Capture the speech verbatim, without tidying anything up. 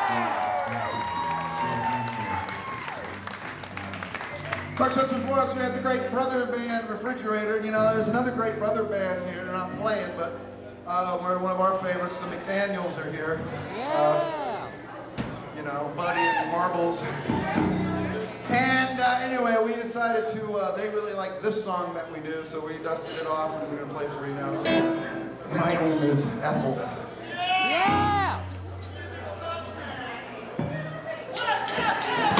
Of course, just before us, we had the great brother band, Refrigerator. You know, there's another great brother band here. They're not playing, but uh, we're one of our favorites. The McDaniels are here. Yeah. Uh, you know, Buddy and Marbles. And uh, anyway, we decided to, uh, they really like this song that we do, so we dusted it off and we're going to play it for you now. My name is Ethel. Yeah!